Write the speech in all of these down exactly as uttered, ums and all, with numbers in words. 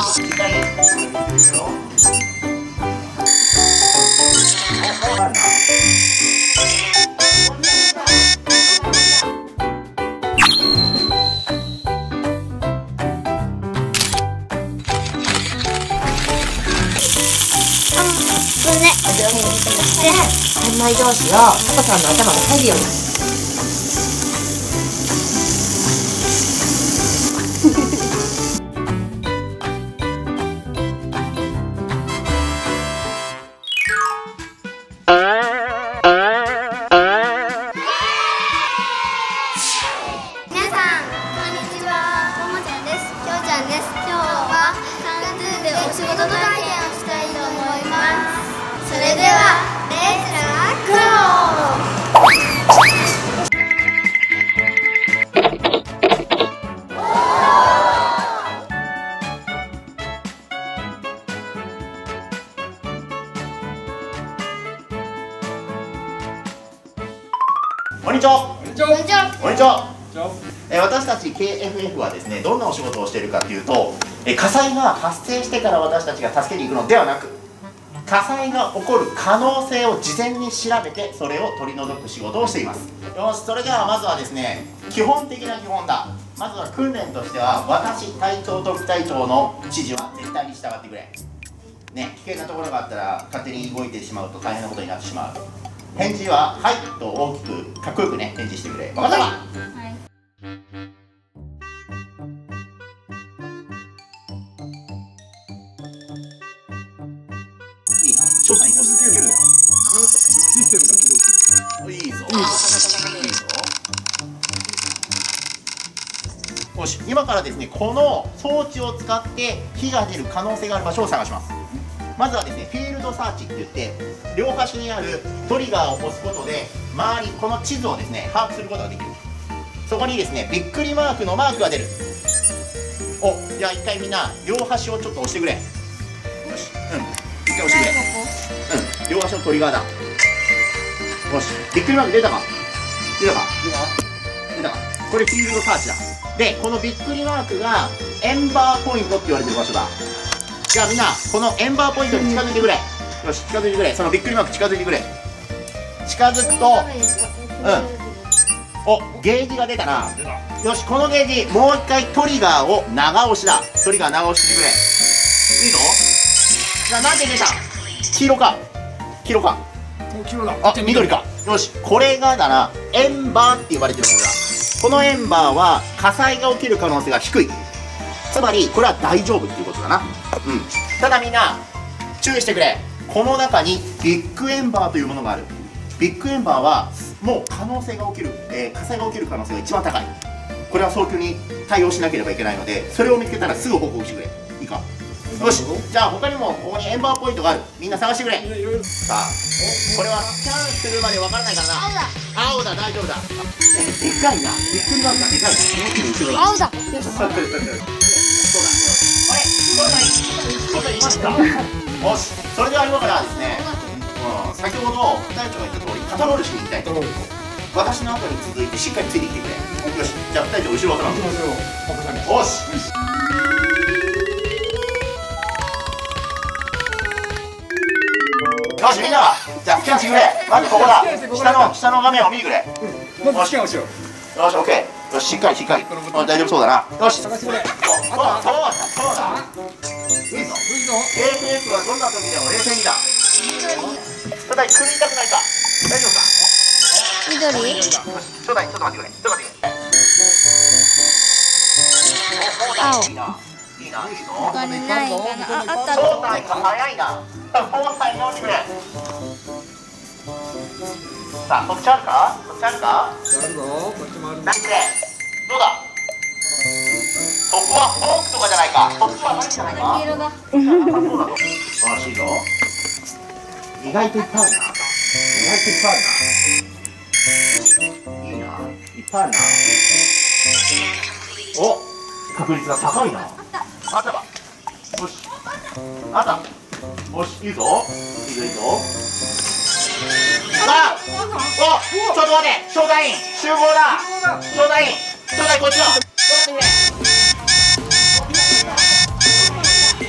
しっかり。 三枚同士をタコさんの頭が入るように。 皆さんこんにちは、ももちゃんです。きょうちゃんです。今日はカンズーでお仕事体験をしたいと思います。それではレッツゴー。 こんにちは。 こんにちは。 こんにちは。えー私たち ケーエフエフ はですね、どんなお仕事をしているかというと、えー火災が発生してから私たちが助けに行くのではなく、火災が起こる可能性を事前に調べてそれを取り除く仕事をしています。よし、それではまずはですね、基本的な基本だ。まずは訓練としては、私隊長と副隊長の指示は絶対に従ってくれね。危険なところがあったら勝手に動いてしまうと大変なことになってしまう。返事は「はい」と大きくかっこよくね返事してくれ。分かったか？ はい。 いいな。翔さん、押し続けるな。ずっとシステムが起動する。いいぞ。いいぞ。いいぞ。よし、今からですね、この装置を使って火が出る可能性がある場所を探します。まずはですね、フィールドサーチって言って、両端にあるトリガーを押すことで周り、この地図をですね把握することができる。そこにですねびっくりマークのマークが出る。お、じゃあ一回みんな両端をちょっと押してくれ。よし、うん、一回押してくれ。うん、両端のトリガーだ。よし、びっくりマーク出たか出たか出たか。これフィールドサーチだ。で、このびっくりマークがエンバーポイントって言われてる場所だ。じゃあみんなこのエンバーポイントに近づいてくれ。よし、近づいてくれ。そのびっくりマーク近づいてくれ。近づくと、うん、お、ゲージが出たな。よし、このゲージもう一回トリガーを長押しだ。トリガー長押ししてくれ。いいぞ。じゃあなんで出た？黄色か黄色か黄色だ。あ、緑か。よし、これがだな、エンバーって呼ばれてるものだ。このエンバーは火災が起きる可能性が低い。つまりこれは大丈夫っていうことだな。うん、ただみんな注意してくれ。この中にビッグエンバーというものがある。ビッグエンバーはもう可能性が起きる、えー、火災が起きる可能性が一番高い。これは早急に対応しなければいけないので、それを見つけたらすぐ報告してくれ。いいか？よし、じゃあ他にもここにエンバーポイントがある。みんな探してくれ。さあ、これはスキャンするまでわからないからな。青だ。青だ、大丈夫だ。え、でかいな。びっくりマークがでかいな。後ろだ。 青だ。 そうだ。あれ、そうだい。そうだいました。よし、それでは今からですね、うん、先ほど副隊長が言った通りパトロールしに行きたいと思う。私の後に続いてしっかりついてきてくれ。よし、じゃあ副隊長後ろを頼む。よし。よし、みんなじゃあスキャンしてくれ。まずここだ。下の下の画面を見てくれ。 まずスキャンをしよう。 よし、オッケー。よし、しっかりしっかり。大丈夫そうだな。よし。 探してくれ。 そうだそうだそうだ。いいぞ。ケーエフエフ はどんな時でも冷静にだ。初代首痛くないか。大丈夫か。 緑。 初代ちょっと待ってくれ。ちょっと待ってくれ。 青。 いいな。いいな。いいぞ。 他にないかな。あ、あった。 そうだいか早いな。交代直してくれ。さあ、こっちあるか。こっちあるか。 あるぞ。こっちもある。 何くれ。どうだ。そこはフォークとかじゃないか。そっちは何じゃないか。 黄色だ。 そうだぞ。あ、いいぞ。意外といっぱいあるな。意外といっぱいあるな。いいな。いっぱいあるな。お、確率が高いな。あったか。よし。あった。よし、いいぞ。いいぞ、いいぞ。さあ、お、ちょっと待て。招待員集合だ。招待員、招待こっちだ。ちょっと待ってくれ。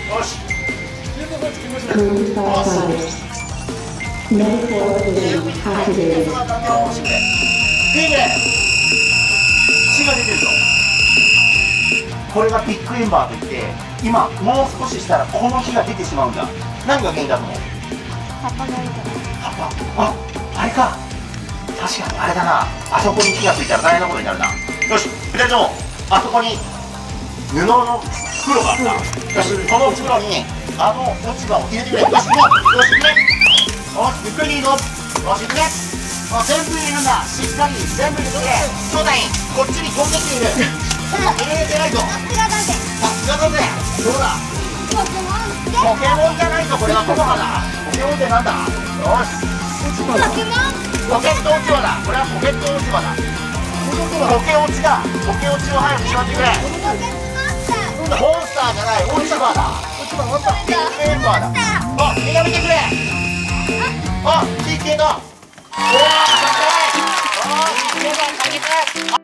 power service. Metaphor is activated. いいね。血が出てるぞ。これがビッグエンバーといって、今もう少ししたらこの火が出てしまうんだ。何が原因だと思う？ 葉っぱがいいから葉っぱ。あ、あれか。確かにあれだな。あそこに火がついたら大変なことになるな。よし、ふたりともあそこに布の袋があった。よし、この袋にあの落ち葉を入れてくれ。よし、行こう。よし、行くね。よし、ゆっくりいいぞ。よし、行くね。あ、全部入れるんだ。しっかり全部入れてくれ。そうだい、こっちに飛んできている。入れてないぞ。 さすがだぜ。 さすがだぜ。どうだ。 ポケモンってポケモンじゃないぞ、これはコノハだ。ポケモンってなんだ。よし。 ポケモンポケット落ち葉だ。これはポケット落ち葉だ。ポケ落ちだ。ポケ落ちを早くしまってくれ。 ポケモンスターモンスターじゃない、落ち葉だ。ビッグメンバーだ。あ、みんな見てくれ。あ、火消えた。おー、すごい。おー、火消えた。かけて。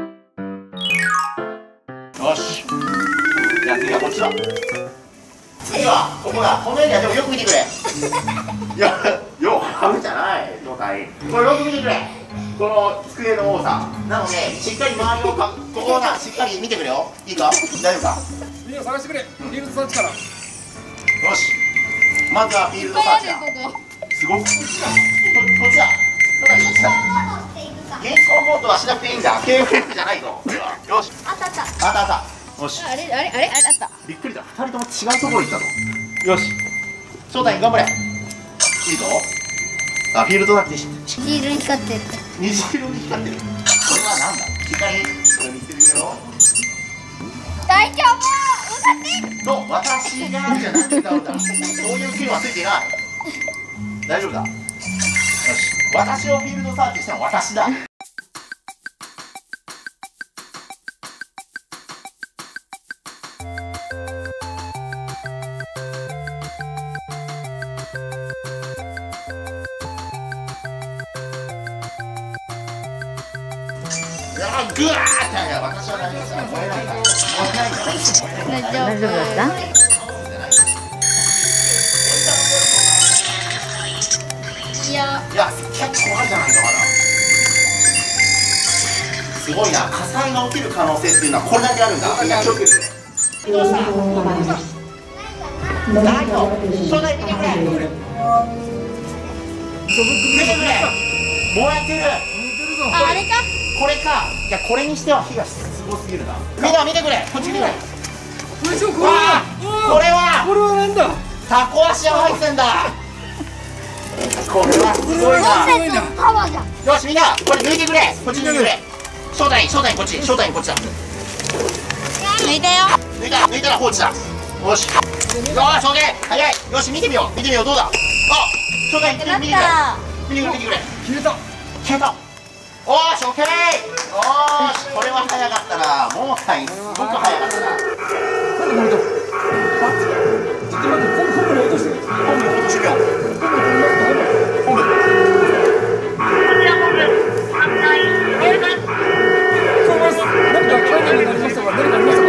よし。じゃあ次はこっちだ。次はここだ。このエリアでもよく見てくれ。いや、よくはむじゃない状態。これよく見てくれ。この机の多さなので、しっかり周りをかここをな、しっかり見てくれよ。いいか、大丈夫か。 いいよ、探してくれ。フィールドサーチから。 よし、まずはフィールドサーチだ。すごくここっちだ。そうだ、こっちだ。ゲーツコンボートはしなくていいんだ。ケーエフじゃないぞ。よし、 あったあったあったあった。よし、 あれあれあれあれあったびっくりだ。ふたりとも違うところ行ったぞ。よし、正体頑張れ。いいぞ。あ、フィールドだってし黄色に光ってる虹色に光ってる。これはなんだ。光、これ見つけてくれよ。 大丈夫歌ってと、私がじゃなくてだろうだ。そういう機能はついていない。大丈夫だ。よし、私をフィールドサーチしたのは私だ。いやー、ぐわーって、いや、私は大丈夫だ。燃えないから。燃えないから。 大丈夫大丈夫だったいやいや、結構あるじゃないか、まだ。すごいな、火災が起きる可能性っていうのはこれだけあるんだ。みんな気をつけてくれ。どうした？ないの。初代見てくれ。見てくれ。燃えてる。 ああれかこれか。いや、これにしては火がすごすぎるな。みんな見てくれ。こっち見てくれ。 これしょ、これわは。 あ、これはこれはなんだ。 タコ足が入ってんだ。これはすごいコンな。 セントのパワーじゃんよし、みんなこれ抜いてくれ。こっち抜いてくれ。正体、正体こっち、正体こっちだ。 抜いたよ抜いた、抜いたら放置だ。よし。よーし、オッケー。早い。よし、見てみよう。見てみよう。どうだ。あ、正体見てくれ。見てくれ。見てくれ。見てくれ。 消えた。 消えた。おーし、オッケー。おーし、これは早かったな。モータイすごく早かったな。 なんでこれと。ちょっと待って、コンボに落としてる。 本部落としてみよう。本部。 そうです。何か会議になりましたか。何かありましたか。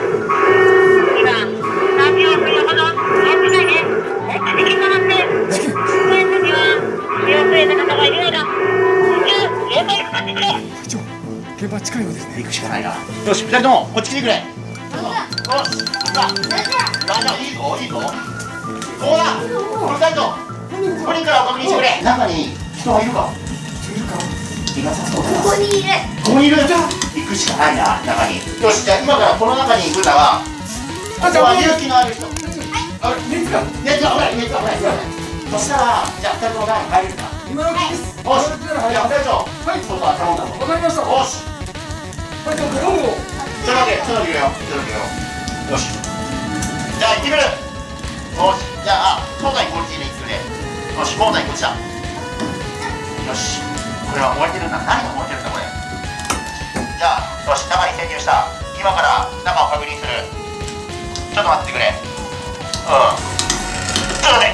現場近いようですね。 行くしかないな。よし、ふたりともこっち来てくれ。よし、さあ、ラジャーいいぞ、いいぞ。ここだ。ふたりとスプリンクラーを確認してくれ。中に人はいるか。 いるか。 いなさそうだな。 ここにいるここにいる。行くしかないな、中に。よし、じゃあ今からこの中に行くんだが、ここは勇気のある人。あれ、 熱が。 熱が危ない、熱が危ない。そしたら、じゃあふたりとも中に入れるか。 今のうちです。 よし、じゃあふたりともはい。 外は頼んだぞ。 わかりました。 よし。 はい、じゃあ、どうも。 ちょっとだけ、ちょっとだけよ。ちょっとだけよ。よし。じゃあ行ってくる。よし。じゃあ、東西こっちに行くね。よし、東西こっちだ。よし。これは燃えてるんだ。何が燃えてるんだ、これ。じゃあ、よし、中に潜入した。今から中を確認する。ちょっと待っててくれ。うん。ちょっと待って。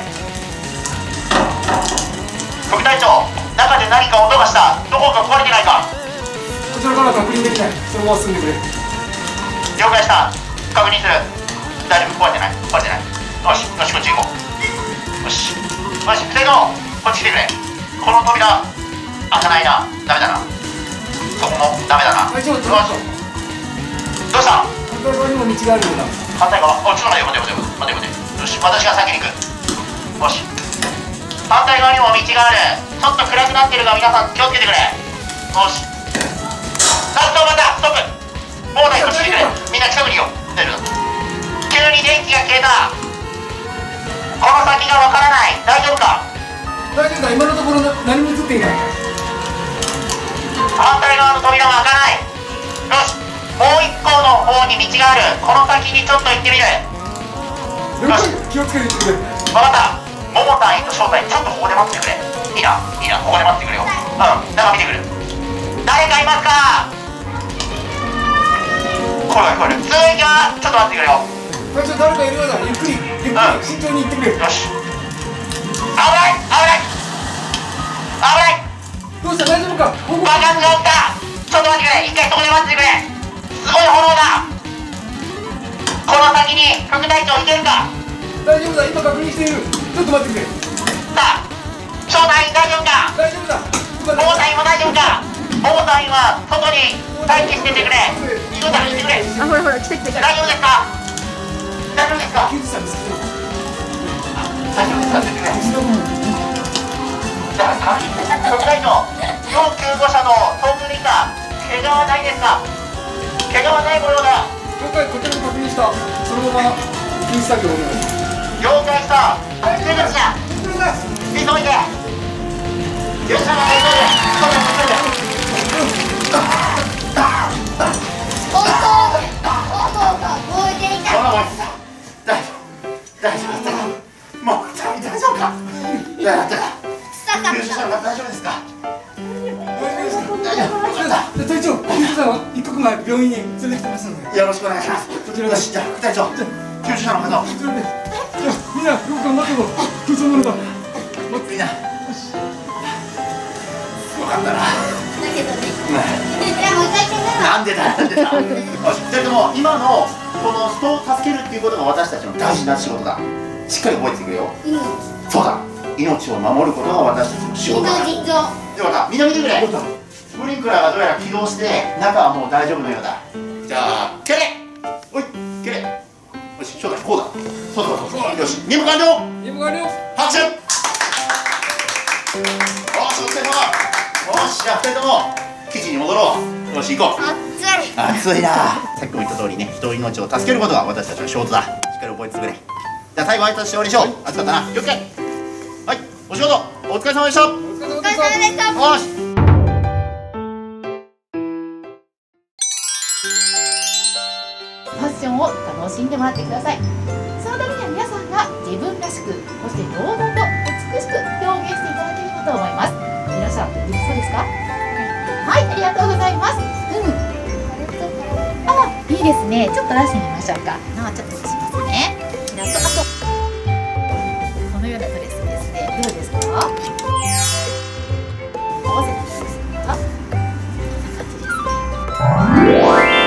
副隊長、中で何か音がした。どこか壊れてないか。 こちらから確認できない。そのまま進んでくれ。 了解した。確認する。大丈夫、壊れてない。壊れてない。よし、よし、こっち行こう。 よしよし、ふたりともこっち来てくれ。この扉開かないな。ダメだな。そこもダメだな。 あ、ちょっとどうした反対側にも道があるようだ。 反対側。あ、ちょっと待て待て待て待て待て。よし、私が先に行く。よし、反対側にも道がある。ちょっと暗くなってるが皆さん気をつけてくれ。よし、ラストまたストップ。もうない、こっち来てくれ。みんな近くにいよう。大丈夫だ。急に電気が消えた。この先がわからない。大丈夫か。 大丈夫だ、今のところな何も映っていない。 反対側の扉も開かない。よし、もう一個の方に道がある。この先にちょっと行ってみる。 了解、気をつけて行ってくれ。 分かった。もも隊員と正体ちょっとここで待っててくれ。いいな、いいな、ここで待っててくれよ。うん、中見てくる。誰かいますか。これこれ通行。ちょっと待ってくれよ。 隊長、誰かいるようだ。ゆっくりゆっくり、 うん慎重に行ってくれ。 よし、危ない危ない危ない。 どうした、大丈夫か。報告。 爆発が起きた。ちょっと待ってくれ。一回そこで待っててくれ。すごい炎だ。この先に副隊長行けるか。 大丈夫だ、今確認している。ちょっと待ってくれ。 さあ、正体大丈夫か。 大丈夫だ。今モモ隊員も大丈夫か。モモ隊員は外に待機しててくれ。いるなら言ってくれ。 あ、ほらほら、来て来て。 大丈夫ですか。大丈夫ですか。 刑事さんですけど。 大丈夫ですか。言ってくれ。だから副隊長、要救護者の遭遇できた。怪我はないですか。怪我はない模様だ。 了解、こちらも確認した。そのまま禁止作業をお願いします。 了解した。出口だ。急いで。よっしゃ、急いで。 音が音が燃えていた。 大丈夫大丈夫だったか。もう大丈夫か。大丈夫だったか。 臭かっ救助者は大丈夫ですか。 大丈夫ですか。 大丈夫。よかっじゃあ隊長、刑事さんは一刻前病院に連れてきてますので。 た。よろしくお願いします。 こちらです。 よし、じゃあ副隊長、救助者の方を。 こちらで。じゃあみんなよく頑張ってこう。救助者だ。 みんな。よかったな。 だけどね。いや、もう一回言ってみる。 なんでだなんでだ。よし、でも今のこの人を助けるっていうことが私たちの大事な仕事だ。しっかり覚えていくよ。そうだ。命を守ることが私たちの仕事だ。 腎臓。 よかった。みんな見てくれ。スプリンクラーがどうやら起動して中はもう大丈夫のようだ。じゃあ蹴れ。おい蹴れ。よし、正体こうだ。そうそうそうそう。よし、任務完了。 任務完了。 拍手。よし、お疲れ様。よし、じゃあふたりとも基地に戻ろう。よし、行こう。 熱い。 暑いな。さっきも言った通りね、人の命を助けることが私たちの仕事だ。しっかり覚えてくれ。じゃあ最後挨拶して終わりにしよう。暑かったな。了解。はい、お仕事お疲れ様でした。 お疲れ様お疲れでした。 様でした。 よし。 ファッションを楽しんでもらってください。そのためには皆さんが自分らしく、そして堂々と美しく表現していただければと思います。皆さんできそうですか？はい、ありがとうございます。うん。あ、いいですね。ちょっと出してみましょうか。あ、ちょっとしますね。あと、あとこのようなドレスですね。どうですか？合わせていいですか？こんな感じですね。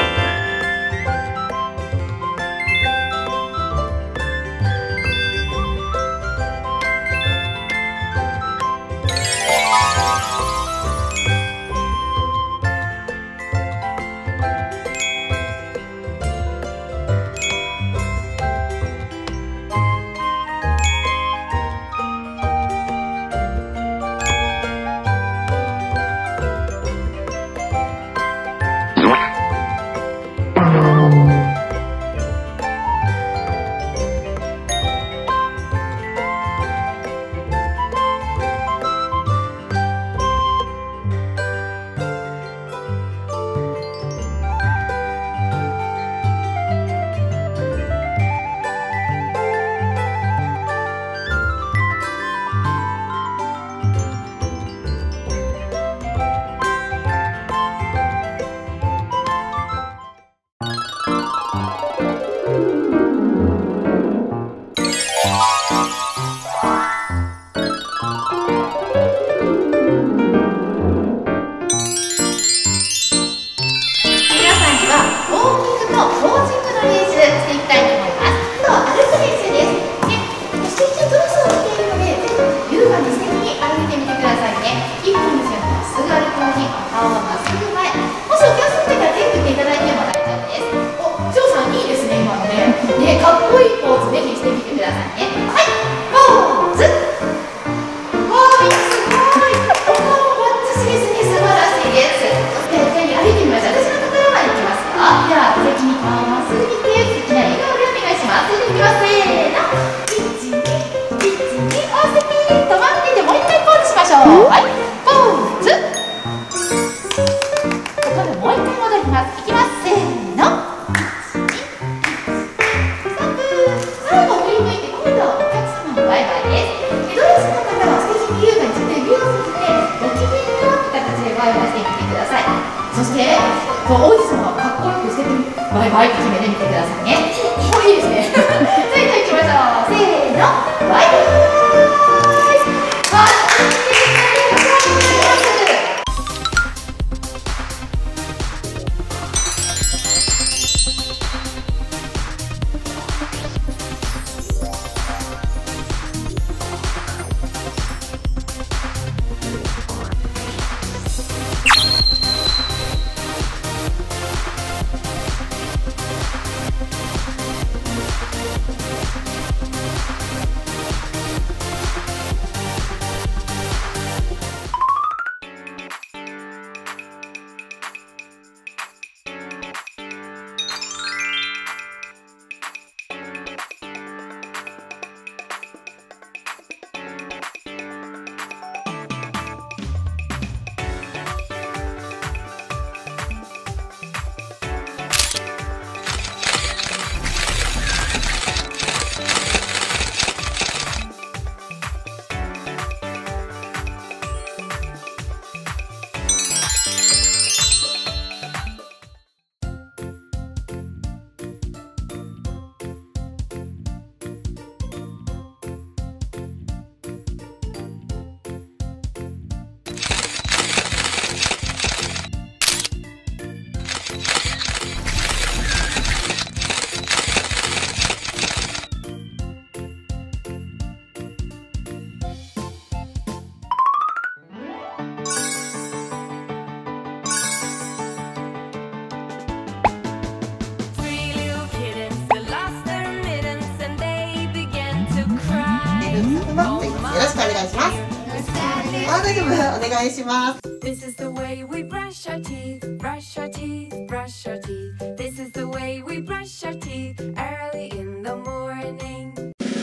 大丈夫、お願いします。 This is the way we brush our teeth, brush our teeth, brush our teeth. This is the way we brush our teeth early in the morning.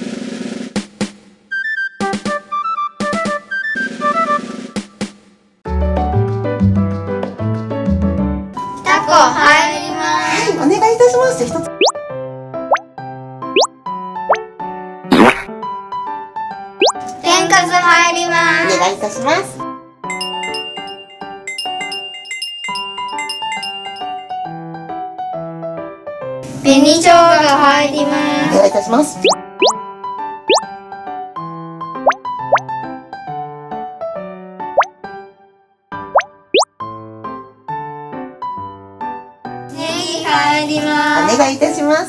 タコ入ります。 はい、お願いいたします。一つ。 天かす入ります。 お願いいたします。 紅生姜が入りまお願いいたします。 す。ネギ入りまお願いいたします。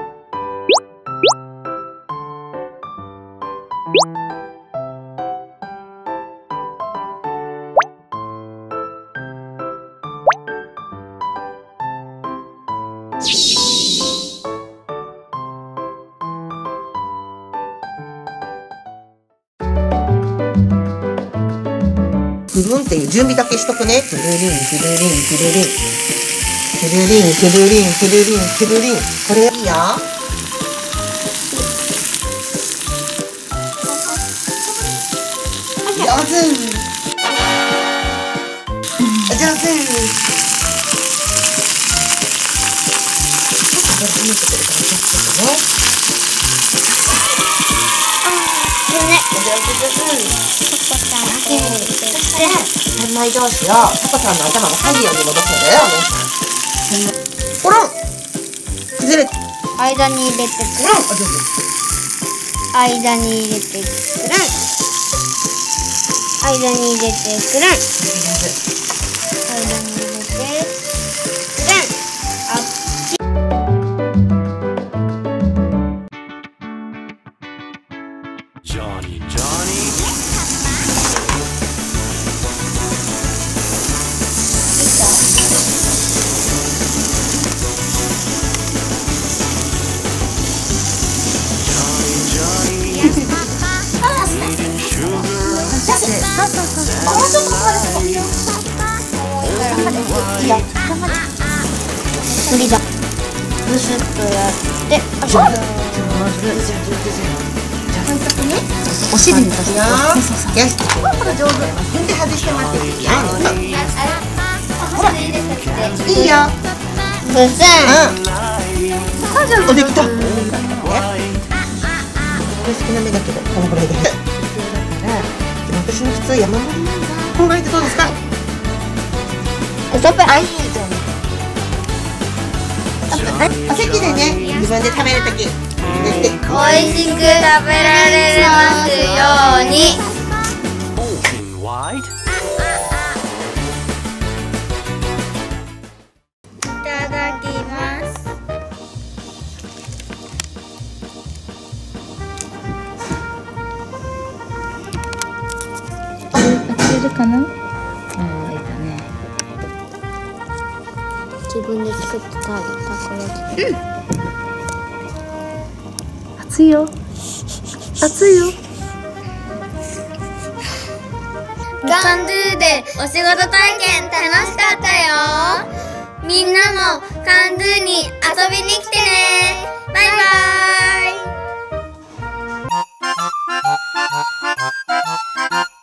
ブルンっていう準備だけしとくね。トゥルリン、トゥルリン、トゥルリン。トゥルリン、トゥルリン、トゥルリン、トゥルリン。これいいよ。上手。上手。三枚同士をタコさんの頭が入るように戻せる。ポロン。崩れ。 間に入れてくるん。間に入れてくるん。間に入れてくるん。間に入れてくるん。 Johnny, Johnny. 無理だ。ブスッとやって、あ、そう。 お尻に立つよ。よし。ほら上手。踏んで外して待っていいよ。ほら。いいよ。 ブスン。 うん。おできた。これ少なめだけど、このぐらいで。私の普通山盛りなんだ。このぐらいでどうですか。 ストップ。 あ、いいじゃん。お席でね、自分で食べるとき。 美味しく食べられますように。 Open wide. いただきます。 当てれるかな。ああ、いいだね。 自分で作ったたこ焼き。うん。 熱いよ。熱いよ。 カンドゥでお仕事体験楽しかったよ。みんなもカンドゥに遊びに来てね。バイバイ。